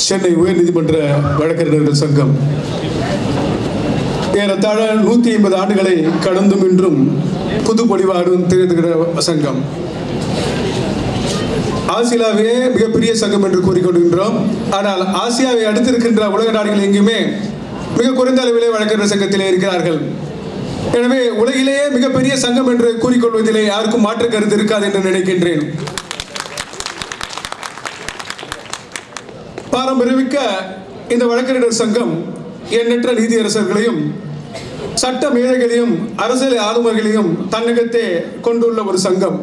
சென்னை உயர்நீதிமன்ற வழக்கறிஞர்கள் சங்கம் ஏறத்தாழ 150 ஆண்டுகளை கடந்தும் இன்றும் புதுப்பொலிவாடும் திகழ்கிற சங்கம். ஆசியாவே மிகப்பெரிய சங்கம் என்று கூறிக்கொண்டிருக்கிறோம். ஆனால் ஆசியாவை அடுத்திருக்கின்ற உலக நாடுகள் எங்கேயுமே மிக குறைந்த அளவிலே வழக்கறிஞர் சங்கத்திலே இருக்கிறார்கள். எனவே உலகிலேயே மிகப்பெரிய சங்கம் என்று கூறிக்கொள்வதிலே யாருக்கும் மாற்று கருத்து இருக்காது என்று நினைக்கின்றேன். பாரம்பரியமிக்க இந்த வழக்கறிஞர் சங்கம் எண்ணற்ற நீதியரசர்களையும் சட்ட மேதைகளையும் அரசியல் ஆளுநர்களையும் தன்னகத்தே கொண்டுள்ள ஒரு சங்கம்.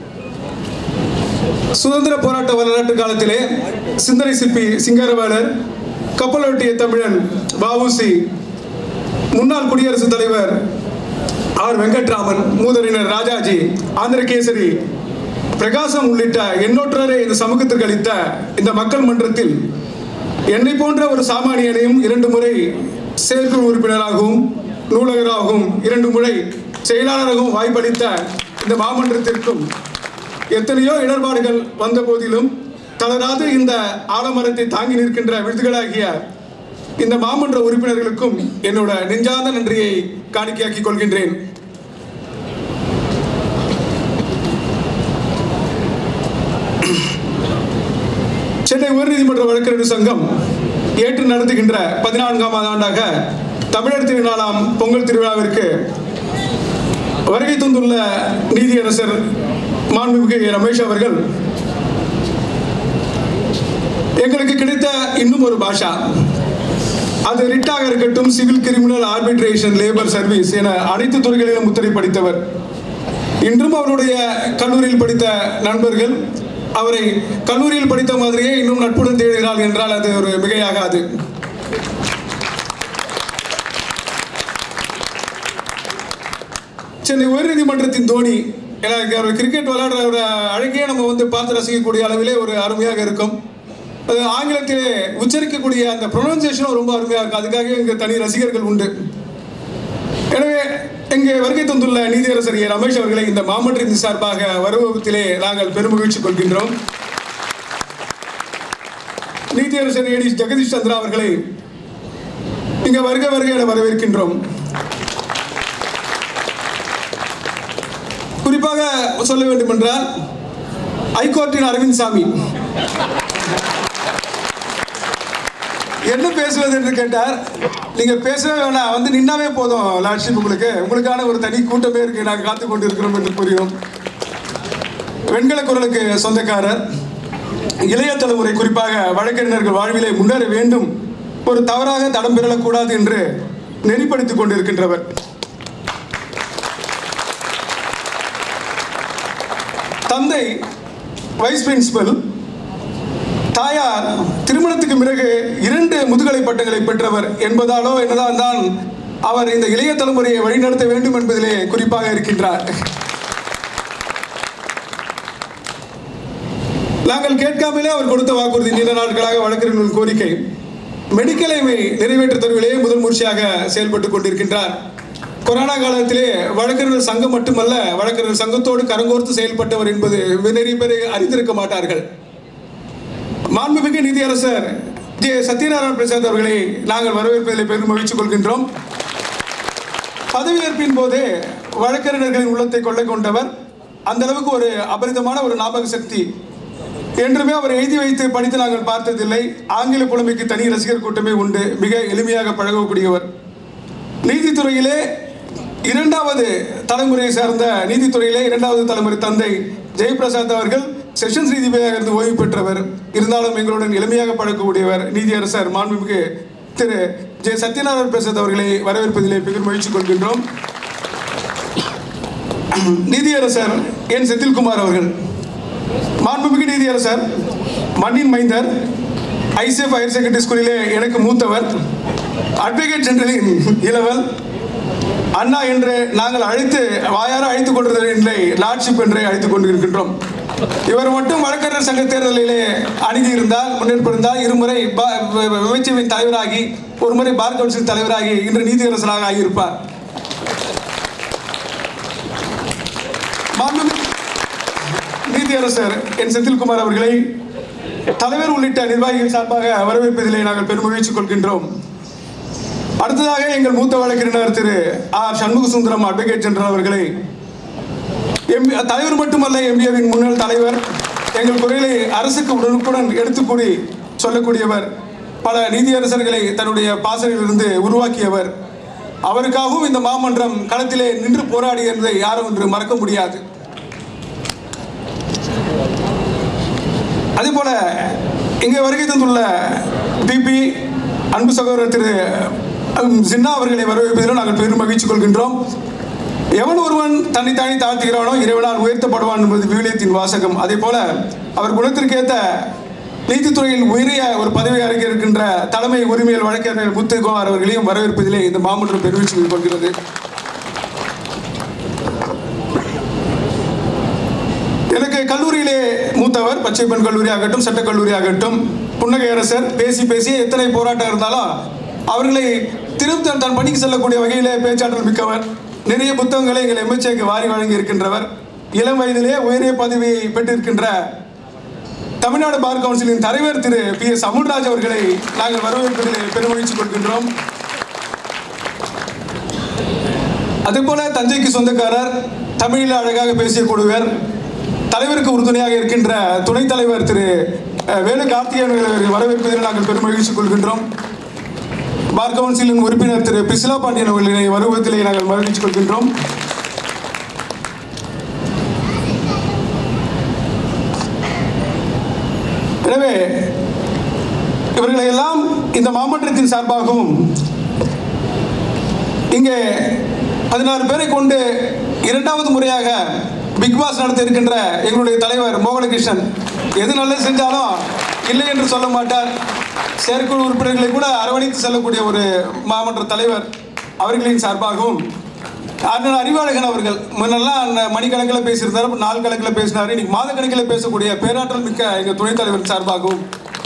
சுதந்திர போராட்ட வரலாற்று காலத்திலே சிந்தனை சிற்பி சிங்காரவேலர், கப்பலோட்டிய தமிழன் வ.உ.சி., முன்னாள் குடியரசுத் தலைவர் ஆர். வெங்கட்ராமன், மூதறிஞர் ராஜாஜி, ஆந்திரகேசரி, பிரகாசம் உள்ளிட்ட எண்ணற்றோரை இந்த சமூகத்திற்கு அளித்த இந்த மக்கள் மன்றத்தில் என்னை போன்ற ஒரு சாமானியனையும் 2 முறை செயற்குழு உறுப்பினராகவும் நூலகராகவும் 2 முறை செயலாளராகவும் வாய்ப்பளித்த இந்த மாமன்றத்திற்கும் எத்தனையோ இடர்பாடுகள் வந்த போதிலும் தளராது இந்த ஆலமரத்தை தாங்கி நிற்கின்ற விருதுகளாகிய இந்த மாமன்ற உறுப்பினர்களுக்கும் என்னோட நெஞ்சார்ந்த நன்றியை காணிக்கையாக்கிக் கொள்கின்றேன். சென்னை உயர்நீதிமன்ற வழக்கறிஞர் சங்கம் ஏற்று நடத்துகின்ற 14ஆம் ஆண்டாக தமிழர் திருநாளாம் பொங்கல் திருவிழாவிற்கு வருகை தந்துள்ள நீதியரசர் மாண்புமிகு ரமேஷ் அவர்கள் எங்களுக்கு கிடைத்த இன்னும் ஒரு பாஷா, அது ரிட்டாக இருக்கட்டும், civil, criminal, arbitration, labour service என அனைத்து துறைகளிலும் முத்திரை படித்தவர். இன்றும் அவருடைய கல்லூரியில் படித்த நண்பர்கள் அவரை கல்லூரியில் படித்த மாதிரியே இன்னும் நட்புடன் தேடுகிறார்கள் என்றால் அது ஒரு மிகையாகாது. சென்னை உயர்நீதிமன்றத்தின் தோனி, எனக்கு அவர் கிரிக்கெட் விளையாடுற அழகையே நம்ம பார்த்து ரசிக்கக்கூடிய அளவிலே ஒரு அருமையாக இருக்கும். அது ஆங்கிலத்திலே உச்சரிக்கக்கூடிய அந்த ப்ரொனன்சியேஷனும் ரொம்ப அருமையாக இருக்கும். அதுக்காகவே இங்கே தனி ரசிகர்கள் உண்டு. எனவே இங்கே வருகை தந்துள்ள நீதியரசர் ரமேஷ் அவர்களை இந்த மாமன்றத்தின் சார்பாக வரவேற்பதிலே நாங்கள் பெருமகிழ்ச்சி கொள்கின்றோம். நீதியரசர் ஏடி ஜெகதீஷ் சந்திரா அவர்களை இங்கே வருக என வரவேற்கின்றோம். குறிப்பாக சொல்ல வேண்டும் என்றால் ஹைகோர்ட்டின் அரவிந்த் சாமி என்ன பேசுவது என்று கேட்டார். நீங்க பேசவே வேணாம், நின்னாவே போதும் லார்ட்ஷிப், உங்களுக்கான ஒரு தனி கூட்டமே இருக்கு, நாங்கள் காத்து கொண்டு இருக்கிறோம் என்று கூறினோம். வெண்கல குரலுக்கு சொந்தக்காரர், இளைய தலைமுறை குறிப்பாக வழக்கறிஞர்கள் வாழ்விலே முன்னேற வேண்டும், ஒரு தவறாக தடம் பெறக்கூடாது என்று நெறிப்படுத்திக் கொண்டிருக்கின்றவர். தந்தை வைஸ் பிரின்சிபல், தாயார் திருமணத்துக்கு பிறகு 2 முதுகலை பட்டங்களை பெற்றவர் என்பதாலோ என்னதான் தான் அவர் இந்த இளைய தலைமுறையை வழிநடத்த வேண்டும் என்பதிலே குறிப்பாக இருக்கின்றார். நாங்கள் கேட்காமலே அவர் கொடுத்த வாக்குறுதி, நீண்ட நாட்களாக வழக்கறிஞர்கள் கோரிக்கை, மெடிக்கல் எய்மை நிறைவேற்ற தருவிலே முதல் முயற்சியாக செயல்பட்டுக் கொண்டிருக்கின்றார். கொரோனா காலத்திலே வழக்கறிஞர் சங்கம் மட்டுமல்ல, வழக்கறிஞர் சங்கத்தோடு கரங்கோர்த்து செயல்பட்டவர் என்பது நிறைய பேர் அறிந்திருக்க மாட்டார்கள். மாண்புமிகு நீதியரசர் ஜே. சத்யநாராயண பிரசாத் அவர்களை நாங்கள் வரவேற்பதில் பெரும் மகிழ்ச்சி கொள்கின்றோம். பதவியேற்பின் போது வழக்கறிஞர்களின் உள்ளத்தை கொள்ளை கொண்டவர். அந்த அளவுக்கு ஒரு அபரிதமான ஒரு ஞாபக சக்தி. என்றுமே அவர் எழுதி வைத்து படித்து நாங்கள் பார்த்ததில்லை. ஆங்கில புலமைக்கு தனி ரசிகர் கூட்டமே உண்டு. மிக எளிமையாக பழகக்கூடியவர். நீதித்துறையிலே 2வது தலைமுறையை சார்ந்த நீதித்துறையிலே 2வது தலைமுறை தந்தை ஜெயபிரசாத் அவர்கள் செஷன்ஸ் நீதிபதியாக இருந்து ஓய்வு பெற்றவர். இருந்தாலும் எங்களுடன் எளிமையாக பழக்கக்கூடியவர் நீதியரசர் மாண்புமிகு திரு ஜே. சத்யநாராயண பிரசாத் அவர்களை வரவேற்பதிலே பெரும் மகிழ்ச்சி கொள்கின்றோம். நீதியரசர் என். செந்தில்குமார் அவர்கள், மாண்புமிகு நீதியரசர், மண்ணின் மைந்தர், ஐசிஎஃப் ஹையர் செகண்டரி ஸ்கூலிலே எனக்கு மூத்தவர், அட்வொகேட் ஜெனரலின் இளவல், அண்ணா என்று நாங்கள் வாயார அழைத்துக் கொண்டிருந்த லார்ட்ஷிப் என்றே அழைத்துக் கொண்டிருக்கின்றோம். இவர் மட்டும் வழக்கறிஞர் சங்க தேர்தலிலே அணுகி இருந்தால், முன்னெடுப்பிருந்தால் 2 முறை விமர்சையின் தலைவராகி, 1 முறை பார் கவுன்சில் தலைவராகி இன்று நீதியரசராக ஆகியிருப்பார். நீதியரசர் என். செந்தில்குமார் அவர்களை தலைவர் உள்ளிட்ட நிர்வாகிகள் சார்பாக வரவேற்பதிலே நாங்கள் பெருமகிழ்ச்சி கொள்கின்றோம். அடுத்ததாக எங்கள் மூத்த வழக்கறிஞர் திரு ஆர் சண்முகசுந்தரம் அட்வொகேட் ஜெனரல் அவர்களை தலைவர் மட்டுமல்ல, எம்பிஏவின் முன்னாள் தலைவர், எங்கள் குறைகளை அரசுக்கு உடனுக்குடன் எடுத்துக்கூடி சொல்லக்கூடியவர், பல நீதியரசர்களை தன்னுடைய பாசறையிலிருந்து உருவாக்கியவர். அவருக்காகவும் இந்த மாமன்றம் களத்திலே நின்று போராடியதை யாரும் ஒன்று மறக்க முடியாது. அதே போல இங்கே வருகை தந்துள்ள பிபி அன்பு சகோதரர் திரு சின்னா அவர்களை வரவேற்பதிலும் நாங்கள் பெரும் மகிழ்ச்சி கொள்கின்றோம். எவன் ஒருவன் தன்னைத்தானே தாழ்த்துகிறானோ இறைவனால் உயர்த்தப்படுவான் என்பது விவிலியத்தின் வாசகம். அதே போல அவர் குணத்திற்கேற்ற நீதித்துறையில் உயரிய ஒரு பதவி அருகே இருக்கின்ற தலைமை உரிமையல் வழக்கறிஞர் முத்துக்குமார் அவர்களையும் வரவேற்பதிலே இந்த மாமன்றம் பெருமிச்சு கொள்கிறது. எனக்கு கல்லூரியிலே மூத்தவர், பச்சைப்பன் கல்லூரி ஆகட்டும், சட்டக்கல்லூரி ஆகட்டும், புன்னகையரசர், பேசி பேசி எத்தனை போராட்டம் இருந்தாலும் அவர்களை திரும்ப தன் பணிக்கு செல்லக்கூடிய வகையிலே பேச்சாற்றல் மிக்கவர். நிறைய புத்தகங்களை எங்கள் எம்எச்ஏக்கு வாரி வழங்கி இருக்கின்றவர். இளம் வயதிலே உயரிய பதவியை பெற்றிருக்கின்ற தமிழ்நாடு பார் கவுன்சிலின் தலைவர் திரு PS அமுல்ராஜ் அவர்களை நாங்கள் வரவேற்பதில் பெருமகிழ்ச்சி கொள்கின்றோம். அதேபோல தஞ்சைக்கு சொந்தக்காரர், தமிழில் அழகாக பேசியக்கூடியவர், தலைவருக்கு உறுதுணையாக இருக்கின்ற துணைத் தலைவர் திரு வேலு கார்த்திகேயன் அவர்களை வரவேற்பதில் நாங்கள் பெருமகிழ்ச்சி கொள்கின்றோம். பார் கவுன்சிலின் உறுப்பினர் திரு பிசிலா பாண்டியன் அவர்களை வருவதிலே நாங்கள் மகிழ்ச்சி கொள்கின்றோம். எனவே இவர்களை எல்லாம் இந்த மாமன்றத்தின் சார்பாகவும் இங்கே 16 பேரை கொண்டு இரண்டாவது முறையாக பிக் பாஸ் நடத்த இருக்கின்ற எங்களுடைய தலைவர் மோகனகிருஷ்ணன் எது நல்லது செஞ்சாலும் இல்லை என்று சொல்ல மாட்டார். செயற்குழு உறுப்பினர்களை கூட அரவணைத்து செல்லக்கூடிய ஒரு மாமன்ற தலைவர் அவர்களின் சார்பாகவும் அறிவாளகன் அவர்கள் முன்னெல்லாம் மணிக்கணக்கில் பேசியிருந்தார், நாள் கணக்கில் பேசினார், இன்னைக்கு மாத கணக்கில் பேசக்கூடிய பேராற்றல் மிக்க எங்கள் துணைத் தலைவர் சார்பாகவும்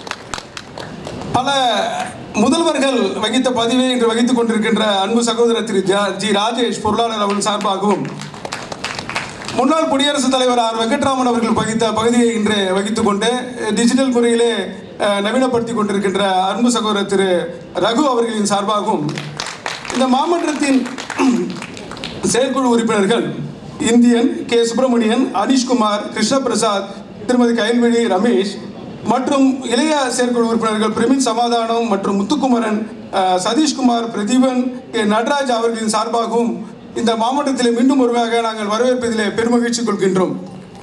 பல முதல்வர்கள் வகித்த பதிவை இன்று வகித்துக் கொண்டிருக்கின்ற அன்பு சகோதரர் திரு ஜி ராஜேஷ் பொருளாளர் அவர்கள் சார்பாகவும் முன்னாள் குடியரசுத் தலைவர் ஆர் வெங்கட்ராமன் அவர்கள் வகித்த பகுதியை இன்று வகித்துக் கொண்டு டிஜிட்டல் முறையிலே நவீனப்படுத்திக் கொண்டிருக்கின்ற அன்பு சகோதரர் திரு ரகு அவர்களின் சார்பாகவும் இந்த மாமன்றத்தின் செயற்குழு உறுப்பினர்கள் இந்தியன், கே சுப்பிரமணியன், அனீஷ்குமார், கிருஷ்ணபிரசாத், திருமதி கைல்வெளி ரமேஷ் மற்றும் இளைய செயற்குழு உறுப்பினர்கள் பிரமின் சமாதானம் மற்றும் முத்துக்குமரன், சதீஷ்குமார், பிரதீபன், நடராஜ் அவர்களின் சார்பாகவும் இந்த மாவட்டத்திலே மீண்டும் ஒருவாக நாங்கள் வரவேற்பதிலே பெருமகிழ்ச்சி கொள்கின்றோம்.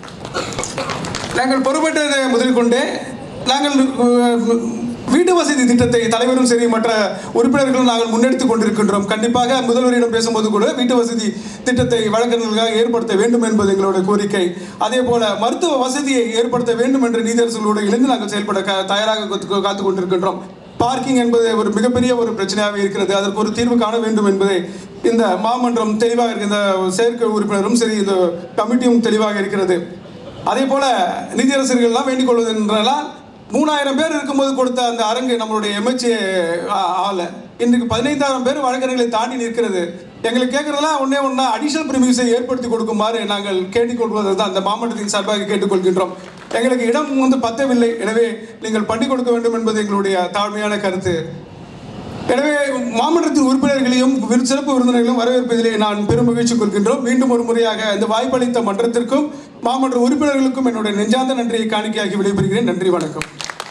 நாங்கள் பொறுப்பேற்றதை முதல் கொண்டே நாங்கள் வீட்டு வசதி திட்டத்தை தலைவரும் சரி மற்ற உறுப்பினர்களும் நாங்கள் முன்னெடுத்துக் கொண்டிருக்கின்றோம். கண்டிப்பாக முதல்வரிடம் பேசும்போது கூட வீட்டு வசதி திட்டத்தை வழங்குநர்களுக்காக ஏற்படுத்த வேண்டும் என்பது எங்களுடைய கோரிக்கை. அதே போல மருத்துவ வசதியை ஏற்படுத்த வேண்டும் என்ற நீதியரசர்களோடு இணைந்து நாங்கள் செயல்பட தயாராக காத்துக் கொண்டிருக்கின்றோம். பார்க்கிங் என்பது ஒரு மிகப்பெரிய ஒரு பிரச்சனையாக இருக்கிறது. அதற்கு ஒரு தீர்வு காண வேண்டும் என்பதை இந்த மாமன்றம் தெளிவாக இருக்கிற இந்த செயற்குழு உறுப்பினரும் சரி இந்த கமிட்டியும் தெளிவாக இருக்கிறது. அதே போல நீதியரசர்கள்லாம் வேண்டிக் கொள்வது என்றால் 3000 பேர் இருக்கும்போது கொடுத்த அந்த அரங்கு நம்மளுடைய எம்எச்ஏ ஆல இன்றைக்கு 15000 பேர் வழக்கறிஞர்களை தாண்டி நிற்கிறது. எங்களுக்கு கேட்கறதெல்லாம் ஒன்றா அடிஷனல் பிரிமிஸை ஏற்படுத்தி கொடுக்குமாறு நாங்கள் கேட்டுக்கொள்வதை தான் அந்த மாமன்றத்தின் சார்பாக கேட்டுக்கொள்கின்றோம். எங்களுக்கு இடம் பத்தவில்லை, எனவே நீங்கள் பண்ணி கொடுக்க வேண்டும் என்பது எங்களுடைய தாழ்மையான கருத்து. எனவே மாமன்றத்தின் உறுப்பினர்களையும் சிறப்பு விருந்தினர்களையும் வரவேற்பதிலே நான் பெரும் மகிழ்ச்சி கொள்கின்றோம். மீண்டும் ஒரு முறையாக இந்த வாய்ப்பளித்த மன்றத்திற்கும் மாமன்ற உறுப்பினர்களுக்கும் என்னுடைய நெஞ்சார்ந்த நன்றியை காணிக்கையாகி விடைபெறுகிறேன். நன்றி, வணக்கம்.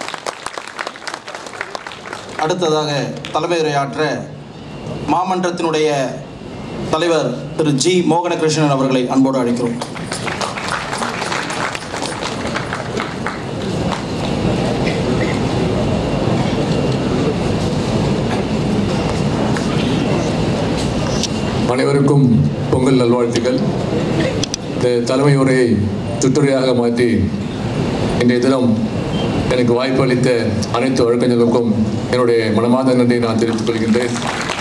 அடுத்ததாக தலைமையுரையாற்ற மாமன்றத்தினுடைய தலைவர் திரு ஜி மோகனகிருஷ்ணன் அவர்களை அன்போடு அழைக்கிறோம். அனைவருக்கும் பொங்கல் நல்வாழ்த்துக்கள். இந்த தலைமை உரையை துட்டுரையாக மாற்றி இன்றைய தினம் எனக்கு வாய்ப்பு அளித்த அனைத்து வழக்கறிஞர்களுக்கும் என்னுடைய மனமார்ந்த நன்றியை நான் தெரிவித்துக் கொள்கின்றேன்.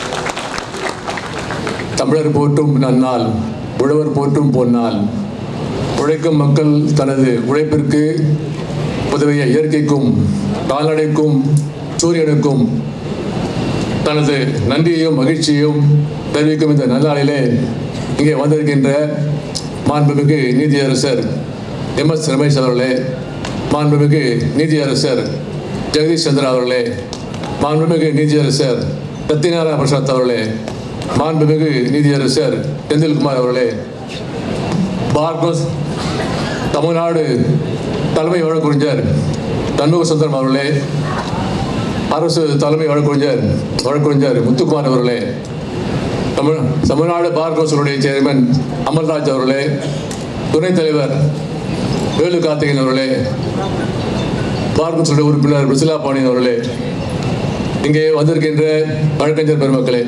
தமிழர் போற்றும் நன்னாள், உழவர் போற்றும் பொன்னாள். உழைக்கும் மக்கள் தனது உழைப்பிற்கு உதவிய இயற்கைக்கும் கால்நடைக்கும் சூரியனுக்கும் தனது நன்றியையும் மகிழ்ச்சியையும் தெரிவிக்கும் இந்த நல்லாளிலே இங்கே வந்திருக்கின்ற மாண்புமிகு நீதியரசர் MS ரமேஷ் அவர்களே, மாண்புமிகு நீதியரசர் ஜெகதீஷ் சந்திரா அவர்களே, மாண்புமிகு நீதியரசர் சத்யநாராயண பிரசாத் அவர்களே, மாண்புமிகு நீதியரசர் செந்தில்குமார் அவர்களே, பார்கோஸ் தமிழ்நாடு தலைமை வழக்கறிஞர் சண்முக சுந்தரம் அவர்களே, அரசு தலைமை வழக்கறிஞர் முத்துக்குமார் அவர்களே, தமிழ்நாடு பார் கவுன்சிலுடைய சேர்மன் அமல்ராஜ் அவர்களே, துணைத் தலைவர் வேலு கார்த்திகேயன் அவர்களே, பார் கவுன்சிலுடைய உறுப்பினர் பிரிசிலா பாண்டியன் அவர்களே, இங்கே வந்திருக்கின்ற வழக்கறிஞர் பெருமக்களே,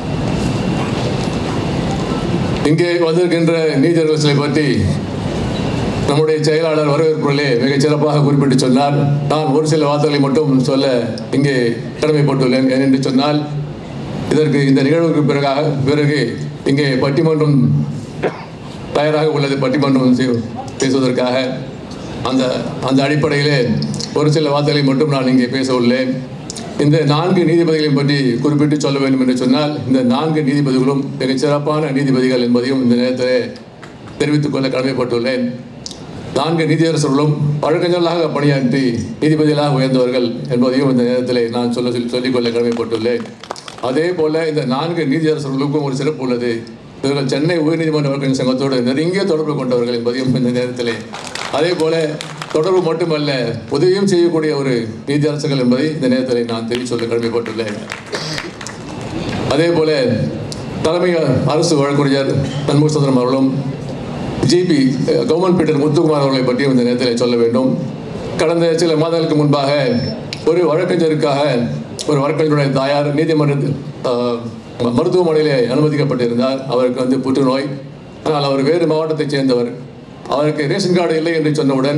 இங்கே வந்திருக்கின்ற நீதியரசர்களை பற்றி நம்முடைய செயலாளர் வரவேற்புகளே மிகச் சிறப்பாக குறிப்பிட்டு சொன்னார். நான் ஒரு சில வார்த்தைகளை மட்டும் சொல்ல இங்கே கடமைப்பட்டுள்ளேன். ஏனென்று சொன்னால், இதற்கு இந்த நிகழ்வுக்கு பிறகு இங்கே பட்டிமன்றம் தயாராக உள்ளது. பட்டிமன்றம் பேசுவதற்காக அந்த அடிப்படையிலே ஒரு சில வார்த்தைகளை மட்டும் நான் இங்கே பேச உள்ளேன். இந்த 4 நீதிபதிகளையும் பற்றி குறிப்பிட்டு சொல்ல வேண்டும் என்று சொன்னால், இந்த 4 நீதிபதிகளும் மிகச் சிறப்பான நீதிபதிகள் என்பதையும் இந்த நேரத்தில் தெரிவித்துக் கொள்ள கடமைப்பட்டுள்ளேன். 4 நீதியரசர்களும் வழக்கறிஞர்களாக பணியாற்றி நீதிபதிகளாக உயர்ந்தவர்கள் என்பதையும் இந்த நேரத்தில் நான் சொல்லிக்கொள்ள கடமைப்பட்டுள்ளேன். அதே போல இந்த 4 நீதியரசர்களுக்கும் ஒரு சிறப்பு உள்ளது. இவர்கள் சென்னை உயர்நீதிமன்ற வழக்கறிஞர் சங்கத்தோடு நெருங்கிய தொடர்பு கொண்டவர்கள் என்பதையும் இந்த நேரத்தில், அதே போல தொடர்பு மட்டுமல்ல உதவியும் செய்யக்கூடிய ஒரு நீதியரசர்கள் என்பதை இந்த நேரத்தில் நான் சொல்ல கடமைப்பட்டுள்ளேன். அதே போல தலைமை அரசு வழக்கறிஞர் சண்முக சுந்தரம் அவர்களும் ஜிபி கவர்மெண்ட் பீட்டர் முத்துக்குமார் அவர்களை பற்றியும் இந்த நேரத்தில் சொல்ல வேண்டும். கடந்த சில மாதங்களுக்கு முன்பாக ஒரு வழக்கறிஞருடைய தாயார் நீதிமன்றத்தில் மருத்துவமனையிலே அனுமதிக்கப்பட்டிருந்தார். அவருக்கு புற்றுநோய். ஆனால் அவர் வேறு மாவட்டத்தைச் சேர்ந்தவர். அவருக்கு ரேஷன் கார்டு இல்லை என்று சொன்னவுடன்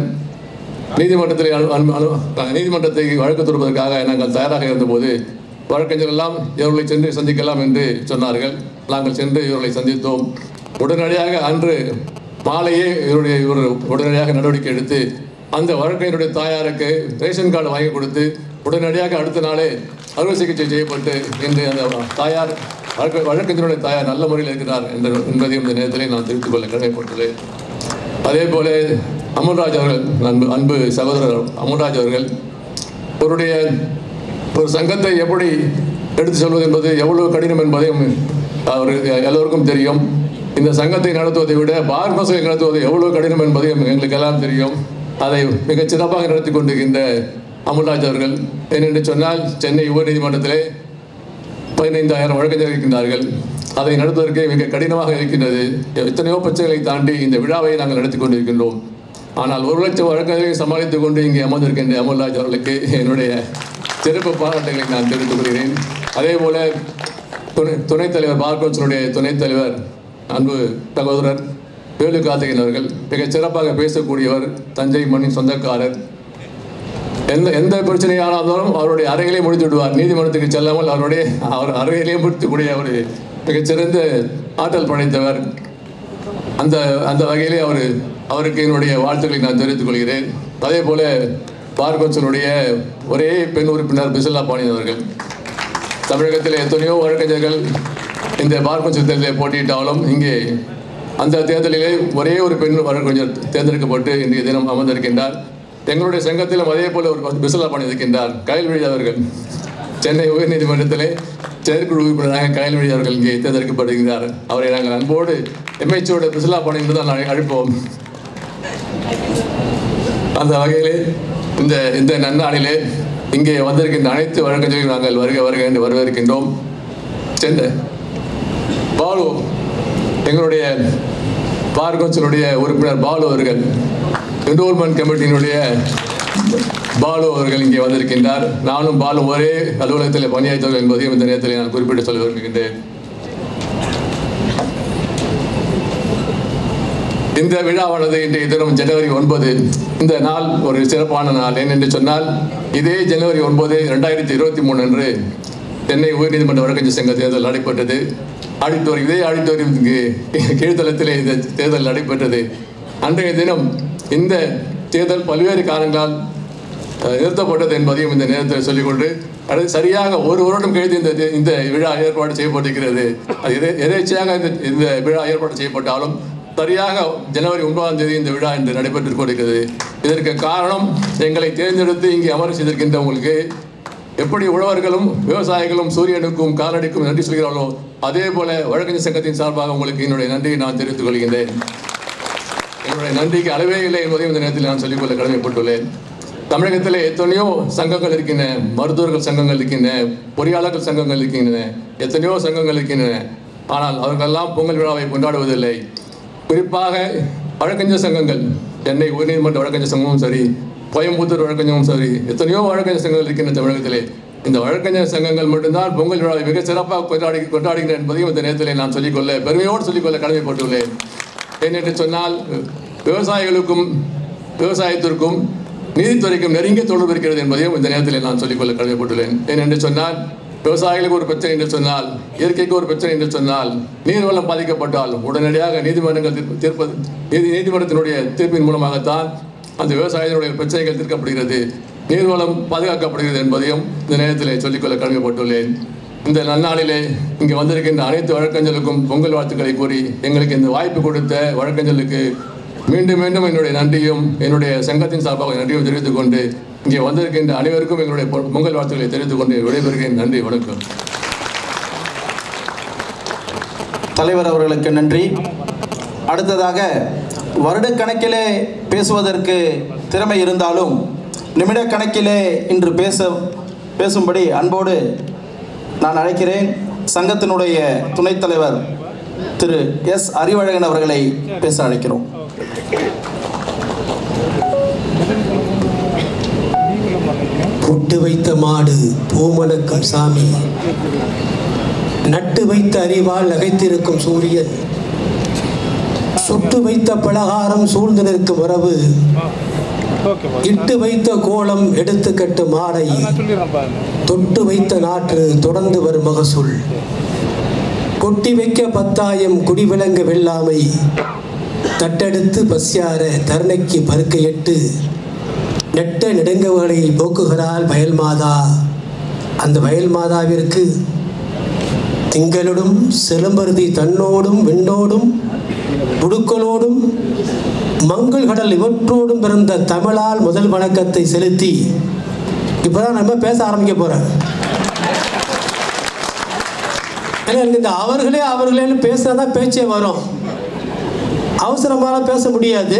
நீதிமன்றத்தை வழக்கு தொடுப்பதற்காக நாங்கள் தயாராக இருந்தபோது வழக்கறிஞர் எல்லாம் இவர்களை சென்று சந்திக்கலாம் என்று சொன்னார்கள். நாங்கள் சென்று இவர்களை சந்தித்தோம். உடனடியாக அன்று மாலையே இவர் உடனடியாக நடவடிக்கை எடுத்து அந்த வழக்கறிஞருடைய தாயாருக்கு ரேஷன் கார்டு வாங்கி கொடுத்து உடனடியாக அடுத்த நாளே அறுவை சிகிச்சை செய்யப்பட்டு இன்று அந்த வழக்கறிஞருடைய தாயார் நல்ல முறையில் இருக்கிறார் என்பதையும் இந்த நேரத்தில் நான் தெரிவித்துக் கொள்ள கடமைப்பட்டுள்ளேன். அதே போல அமல்ராஜ் அவர்கள், அன்பு சகோதரர் அமல்ராஜ் அவர்கள், ஒரு சங்கத்தை எப்படி எடுத்து சொல்வது என்பது எவ்வளவு கடினம் என்பதையும் அவர் எல்லோருக்கும் தெரியும். இந்த சங்கத்தை நடத்துவதை விட பார் கவுன்சிலை நடத்துவது எவ்வளவு கடினம் என்பதையும் எங்களுக்கு எல்லாம் தெரியும். அதை மிகச் சிறப்பாக நடத்தி கொண்டிருக்கின்ற அமல்ராஜ் அவர்கள், ஏனென்று சொன்னால் சென்னை உயர்நீதிமன்றத்திலே 15,000 வழக்கறிஞர்கள் இருக்கின்றார்கள். அதை நடத்துவதற்கு மிக கடினமாக இருக்கின்றது. எத்தனையோ பிரச்சனைகளை தாண்டி இந்த விழாவை நாங்கள் நடத்தி கொண்டிருக்கின்றோம். ஆனால் 1 லட்சம் வழக்கறிஞர்களை சமாளித்துக் கொண்டு இங்கே அமர்ந்திருக்கின்ற அமல்ராஜ் அவர்களுக்கு என்னுடைய சிறப்பு பாராட்டுகளை நான் தெரிவித்துக் கொள்கிறேன். அதே போல துணைத் தலைவர் பார் கவுன்சிலுடைய துணைத் தலைவர் அன்பு சகோதரர் வேலு கார்த்திகேயன் அவர்கள் மிகச் சிறப்பாக பேசக்கூடியவர். தஞ்சை மண்ணின் சொந்தக்காரர். எந்த பிரச்சனையானாலும் அவருடைய அறையிலே முடித்து விடுவார். நீதிமன்றத்துக்கு செல்லாமல் அவர் அறையிலே முடித்துக்கூடிய ஒரு மிகச்சிறந்த ஆற்றல் படைத்தவர். அந்த வகையிலே அவருக்கு என்னுடைய வாழ்த்துக்களை நான் தெரிவித்துக் கொள்கிறேன். அதே போல பார் கவுன்சிலுடைய ஒரே பெண் உறுப்பினர் பிரிசிலா பாண்டியன் அவர்கள். தமிழகத்தில் எத்தனையோ வழக்கறிஞர்கள் இந்த பார் கவுன்சில் தேர்தலில் போட்டியிட்டாலும் இங்கே அந்த தேர்தலிலே ஒரே ஒரு பெண் வழக்கறிஞர் தேர்ந்தெடுக்கப்பட்டு இன்றைய தினம் அமர்ந்திருக்கின்றார். எங்களுடைய சங்கத்திலும் அதே போல ஒரு பிரிசிலா பாண்டியன் இருக்கின்றார். கயல்விழி அவர்கள் சென்னை உயர்நீதிமன்றத்திலே செயற்குழு உறுப்பினராக கயல்விழி அவர்கள் இங்கே தேர்ந்தெடுக்கப்படுகிறார். அவரை நாங்கள் அன்போடு எம்எச்ஓட பிரிசிலா பாண்டியன் தான் நாங்கள் அழைப்போம். அந்த வகையிலே இந்த நன்னாளிலே இங்கே வந்திருக்கின்ற அனைத்து வழக்கறிஞர்களையும் நாங்கள் வருக என்று வரவேற்கின்றோம். பாலு, எங்களுடைய பார் கவுன்சிலுடைய உறுப்பினர் பாலு அவர்கள், என்ரோல்மெண்ட் கமிட்டியினுடைய பாலு அவர்கள் இங்கே வந்திருக்கின்றார். நானும் பாலு ஒரே அலுவலகத்தில் பணியாற்றவர்கள் என்பதையும் இந்த நேரத்தில் நான் குறிப்பிட்டு சொல்ல விரும்புகின்றேன். இந்த விழாவானது இன்றைய தினம் ஜனவரி 9. இந்த நாள் ஒரு சிறப்பான நாள். ஏனென்று சொன்னால், இதே ஜனவரி 9, 2023 அன்று சென்னை உயர்நீதிமன்ற வழக்கறிஞர் சங்க தேர்தல் நடைபெற்றது. இதே ஆடிட்டோரியத்துக்கு கீழ்த்தளத்திலே இந்த தேர்தல் நடைபெற்றது. அன்றைய தினம் இந்த தேர்தல் பல்வேறு காரணங்களால் நிறுத்தப்பட்டது என்பதையும் இந்த நேரத்தில் சொல்லிக்கொண்டு, அடுத்து சரியாக ஒரு வருடம் கழித்து இந்த விழா ஏற்பாடு செய்யப்பட்டிருக்கிறது. அது எதேச்சையாக இந்த விழா ஏற்பாடு செய்யப்பட்டாலும் சரியாக ஜனவரி 9ஆம் தேதி இந்த விழா இன்று நடைபெற்றுக் கொண்டிருக்கிறது. இதற்கு காரணம் எங்களை தேர்ந்தெடுத்து இங்கே அமர செய்திருக்கின்ற உங்களுக்கு எப்படி உழவர்களும் விவசாயிகளும் சூரியனுக்கும் கால்நடைக்கும் நன்றி சொல்கிறார்களோ அதே போல வழக்கறிஞர் சங்கத்தின் சார்பாக உங்களுக்கு என்னுடைய நன்றியை நான் தெரிவித்துக் கொள்கின்றேன். என்னுடைய நன்றிக்கு அளவே இல்லை என்பதையும் இந்த நேரத்தில் நான் சொல்லிக்கொள்ள கடமைப்பட்டுள்ளேன். தமிழகத்தில் எத்தனையோ சங்கங்கள் இருக்கின்றன, மருத்துவர்கள் சங்கங்கள் இருக்கின்றன, பொறியாளர்கள் சங்கங்கள் இருக்கின்றன, எத்தனையோ சங்கங்கள் இருக்கின்றன. ஆனால் அவர்களெல்லாம் பொங்கல் விழாவை கொண்டாடுவதில்லை. குறிப்பாக வழக்கறிஞர் சங்கங்கள், சென்னை உயர்நீதிமன்ற வழக்கறிஞர் சங்கமும் சரி, கோயம்புத்தூர் வழக்கறிஞரும் சரி, எத்தனையோ வழக்கறிஞர் சங்கங்கள் இருக்கின்ற தமிழகத்திலே இந்த வழக்கறிஞர் சங்கங்கள் மட்டும்தான் பொங்கல் விழாவை மிக சிறப்பாக கொண்டாடுகின்றன என்பதையும் இந்த நேரத்தில் நான் சொல்லிக்கொள்ள பெருமையோடு சொல்லிக்கொள்ள கடமைப்பட்டுள்ளேன். ஏனென்று சொன்னால் விவசாயிகளுக்கும் விவசாயத்திற்கும் நீதித்துறைக்கும் நெருங்கிய தொடர்பு இருக்கிறது என்பதையும் இந்த நேரத்தில் நான் சொல்லிக்கொள்ள கடமைப்பட்டுள்ளேன். ஏனென்று சொன்னால் விவசாயிகளுக்கு ஒரு பிரச்சனை என்று சொன்னால், இயற்கைக்கு ஒரு பிரச்சனை என்று சொன்னால், நீர்வளம் பாதிக்கப்பட்டால் உடனடியாக நீதிமன்றங்கள் நீதிமன்றத்தினுடைய தீர்ப்பின் மூலமாகத்தான் அந்த விவசாயிகளுடைய பிரச்சனைகள் தீர்க்கப்படுகிறது, நீர்வளம் பாதுகாக்கப்படுகிறது என்பதையும் இந்த நேரத்தில் சொல்லிக்கொள்ள கடமைப்பட்டுள்ளேன். இந்த நன்னாளிலே இங்கே வந்திருக்கின்ற அனைத்து வழக்கறிஞர்களுக்கும் பொங்கல் வாழ்த்துக்களை கூறி எங்களுக்கு இந்த வாய்ப்பு கொடுத்த வழக்கறிஞர்களுக்கு மீண்டும் மீண்டும் என்னுடைய நன்றியும் என்னுடைய சங்கத்தின் சார்பாக நன்றியும் தெரிவித்துக் கொண்டு இங்கே வந்திருக்கின்ற அனைவருக்கும் எங்களுடைய பொங்கல் வாழ்த்துக்களை தெரிவித்துக் கொண்டு விடைபெறுகிறேன். நன்றி, வணக்கம். தலைவர் அவர்களுக்கு நன்றி. அடுத்ததாக வருடக்கணக்கிலே பேசுவதற்கு திறமை இருந்தாலும் நிமிட கணக்கிலே இன்று பேசும்படி அன்போடு நான் அழைக்கிறேன். சங்கத்தினுடைய துணைத் தலைவர் திரு எஸ் அறிவழகன் அவர்களை பேச அழைக்கிறோம். புட்டு வைத்த மாடு பூமணக்கும் சாமி, நட்டு வைத்த அறிவால் நகைத்திருக்கும் சூரியன், சுட்டு வைத்த பலகாரம் சூழ்ந்து நிற்கும் உறவு, இட்டு வைத்த கோலம் எடுத்து கட்டு மாடை, தொட்டு வைத்த நாற்று தொடர்ந்து வரும் மகசூல், கொட்டி வைக்க பத்தாயம் குடிவிளங்க வெள்ளாமை, தட்டெடுத்து பசியார தருணைக்கு பருக்கையிட்டு நெட்ட நெடுங்கவர்களை போக்குகிறாள் வயல் மாதா. அந்த வயல் மாதாவிற்கு திங்களோடும் செலும்பருதி தன்னோடும் விண்ணோடும் புடுக்களோடும் மங்கள் கடல் இவற்றோடும் பிறந்த தமிழால் முதல் வணக்கத்தை செலுத்தி இப்போதான் நம்ம பேச ஆரம்பிக்க போகிறேன். ஏன்னா இந்த அவர்களேன்னு பேசுனா தான் பேச்சே வரும். அவசரமாக பேச முடியாது.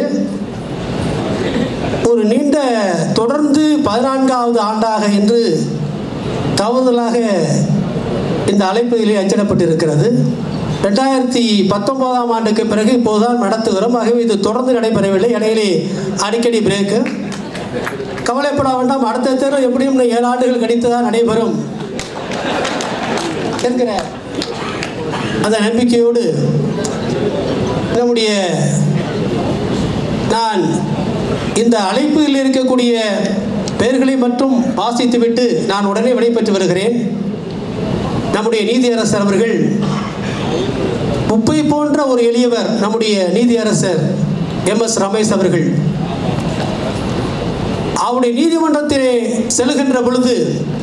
ஒரு நீண்ட தொடர்ந்து 14வது ஆண்டாக இன்று தவறுதலாக இந்த அழைப்பிலே அச்சிடப்பட்டிருக்கிறது. 2019ஆம் ஆண்டுக்கு பிறகு இப்போதுதான் நடத்துகிறோம். ஆகவே இது தொடர்ந்து நடைபெறவில்லை. இடையிலே அடிக்கடி பிரேக்கு. கவலைப்பட வேண்டாம். அடுத்த தேர்வு எப்படியும் 7 ஆண்டுகள் கழித்து தான் நடைபெறும் என்கிற அந்த நம்பிக்கையோடு நம்முடைய நான் இந்த அழைப்பில் இருக்கக்கூடிய பெயர்களை மட்டும் வாசித்துவிட்டு நான் உடனே விடைபெற்று வருகிறேன். நம்முடைய நீதியரசர் அவர்கள் உப்பை போன்ற ஒரு எளியவர். நம்முடைய நீதியரசர் MS ரமேஷ் அவர்கள் அவருடைய நீதிமன்றத்திலே செல்கின்ற பொழுது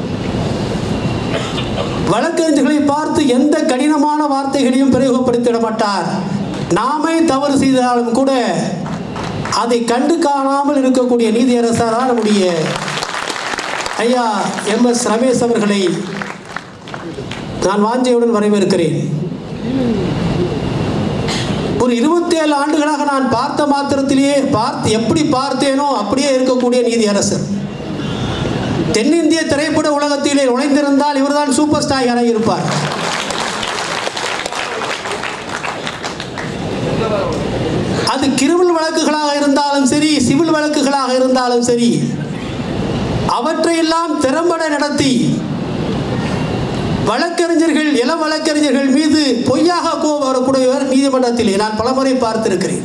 வழக்கறிஞர்களை பார்த்து எந்த கடினமான வார்த்தைகளையும் பிரயோகப்படுத்திட மாட்டார். நாமே தவறு செய்தாலும் கூட அதை கண்டு காணாமல் இருக்கக்கூடிய நீதியரசராக நம்முடைய ஐயா MS ரமேஷ் அவர்களை நான் வாஞ்சையுடன் வரவேற்கிறேன். ஒரு 27 ஆண்டுகளாக நான் பார்த்த மாத்திரத்திலேயே எப்படி பார்த்தேனோ அப்படியே இருக்கக்கூடிய நீதியரசர். தென்னிந்திய திரைப்பட உலகத்திலே நுழைந்திருந்தால் இவர்தான் சூப்பர் ஸ்டாராக இருப்பார். அது கிரிமினல் வழக்குகளாக இருந்தாலும் சரி, சிவில் வழக்குகளாக இருந்தாலும் சரி, அவற்றையெல்லாம் திறம்பட நடத்தி வழக்கறிஞர்கள் இளம் வழக்கறிஞர்கள் மீது பொய்யாக கோபம் வரக்கூடியவர் நீதிமன்றத்திலே நான் பலமுறை பார்த்திருக்கிறேன்.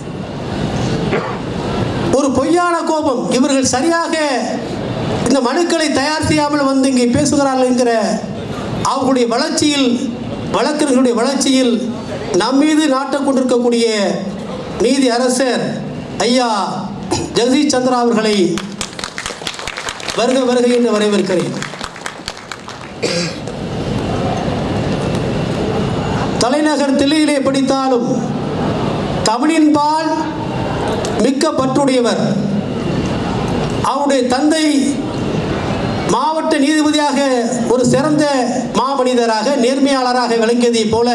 ஒரு பொய்யான கோபம். இவர்கள் சரியாக இந்த மனுக்களை தயார் செய்யாமல் வந்து இங்கே பேசுகிறார்கள் என்கிற அவர்களுடைய வளர்ச்சியில், வழக்கறிஞர்களுடைய வளர்ச்சியில் நம் மீது நாட்டம் கொண்டிருக்கக்கூடிய நீதி அரசர் ஐயா ஜெகதீஷ் சந்திரா அவர்களை வருக வருக என்று வரவேற்கிறேன். தலைநகர் தில்லியிலே படித்தாலும் தமிழின்பால் மிக்க பற்றுடையவர். அவருடைய தந்தை மாவட்ட நீதிபதியாக ஒரு சிறந்த மாமனிதராக நேர்மையாளராக விளங்கியதைப் போல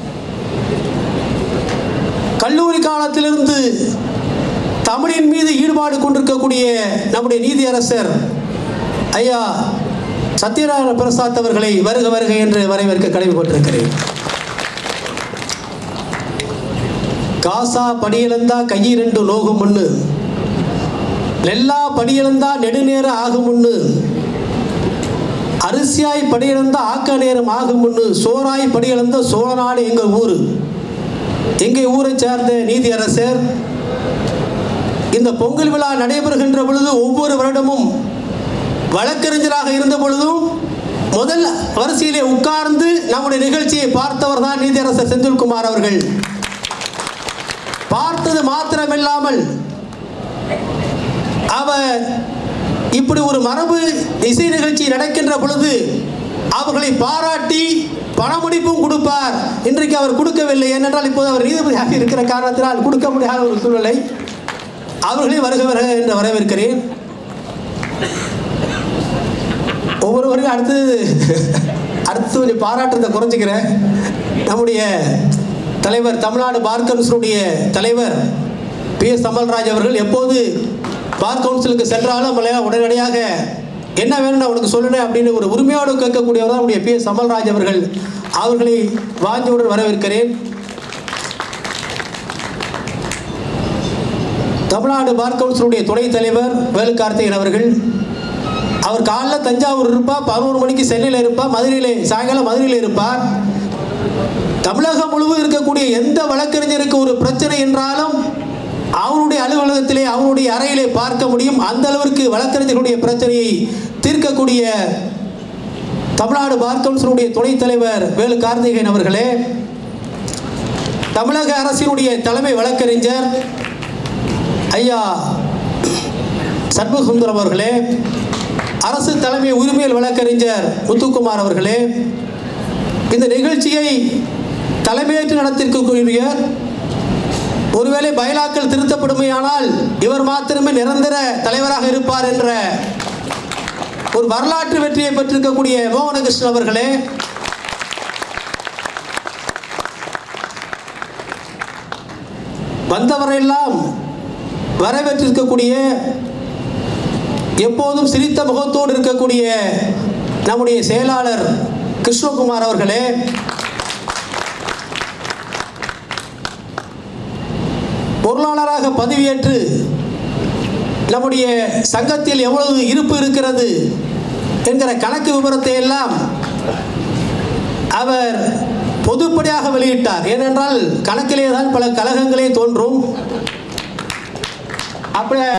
கல்லூரி காலத்திலிருந்து தமிழின் மீது ஈடுபாடு கொண்டிருக்கக்கூடிய நம்முடைய நீதியரசர் ஐயா சத்யநாராயண பிரசாத் அவர்களை வருக வருக என்று வரவேற்க கடமைப்பட்டிருக்கிறேன். காசா படியிழந்தா கையிரண்டு நோகும் முன்னு, நெல்லா படியிழந்தா நெடுநேர ஆகும் முன்னு, அரிசியாய் படியிழந்தா ஆக்க நேரம் ஆகும் முன்னு, சோறாய் படியிழந்த சோழநாடு எங்கள் ஊர். எங்கள் ஊரை சார்ந்த நீதியரசர் இந்த பொங்கல் விழா நடைபெறுகின்ற பொழுது ஒவ்வொரு வருடமும் வழக்கறிஞராக இருந்த பொழுதும் முதல் வரிசையிலே உட்கார்ந்து நம்முடைய நிகழ்ச்சியை பார்த்தவர் தான் நீதியரசர் செந்தில்குமார் அவர்கள். பார்த்தது மாத்திரமில்லாமல் அவர் இப்படி ஒரு மரபு இசை நிகழ்ச்சி நடக்கின்ற பொழுது அவர்களை பாராட்டி பணமுடிப்பும் கொடுப்பார். இன்றைக்கு அவர் கொடுக்கவில்லை, ஏனென்றால் இப்போது அவர் நீதிபதியாக இருக்கிற காரணத்தினால் கொடுக்க முடியாத ஒரு சூழ்நிலை. அவர்களே வருக வருக என்று வரவேற்கிறேன். ஒவ்வொருவரையும் அடுத்து கொஞ்சம் பாராட்டுறதை குறைச்சிக்கிறேன். நம்முடைய தலைவர், தமிழ்நாடு பார் கவுன்சிலுடைய தலைவர் PS அமல்ராஜ் அவர்கள் எப்போது பார் கவுன்சிலுக்கு சென்றாலும் உடனடியாக என்ன வேணும்னு அவனுக்கு சொல்லணும் அப்படின்னு ஒரு உரிமையோடு கேட்கக்கூடியவர் தான் நம்முடைய PS அமல்ராஜ் அவர்கள். அவர்களை வாஞ்சியுடன் வரவேற்கிறேன். தமிழ்நாடு பார் கவுன்சிலுடைய துணைத் தலைவர் வேலு கார்த்திகேயன் அவர்கள். அவர் காலைல தஞ்சாவூர் இருப்பார், 11 மணிக்கு சென்னையில் இருப்பார், சாயங்காலம் மதுரையில் இருப்பார். தமிழகம் முழுவதும் இருக்கக்கூடிய எந்த வழக்கறிஞருக்கு ஒரு பிரச்சனை என்றாலும் அவருடைய அலுவலகத்திலே அவருடைய அறையிலே பார்க்க முடியும். அந்த அளவிற்கு வழக்கறிஞர்களுடைய பிரச்சனையை தீர்க்கக்கூடிய தமிழ்நாடு பார் கவுன்சிலுடைய துணைத் தலைவர் வேலு கார்த்திகேயன் அவர்களே, தமிழக அரசினுடைய தலைமை வழக்கறிஞர் ஐயா சண்முகசுந்தரம் அவர்களே, அரசு தலைமை உரிமையல் வழக்கறிஞர் முத்துக்குமார் அவர்களே, இந்த நிகழ்ச்சியை தலைமையேற்று நடத்திருக்கக்கூடிய, ஒருவேளை பைலாக்கள் திருத்தப்படுமையானால் இவர் மாத்திரமே நிரந்தர தலைவராக இருப்பார் என்ற ஒரு வரலாற்று வெற்றியை பெற்றிருக்கக்கூடிய மோகனகிருஷ்ணன் அவர்களே, வந்தவரெல்லாம் வரவேற்றிருக்கக்கூடிய, எப்போதும் சிரித்த முகத்தோடு இருக்கக்கூடிய நம்முடைய செயலாளர் கிருஷ்ணகுமார் அவர்களே, பொருளாளராக பதவியேற்று நம்முடைய சங்கத்தில் எவ்வளவு இருப்பு இருக்கிறது என்கிற கணக்கு விவரத்தை எல்லாம் அவர் பொதுப்படியாக வெளியிட்டார். ஏனென்றால் கணக்கிலே தான் பல கழகங்களே தோன்றும். அப்படி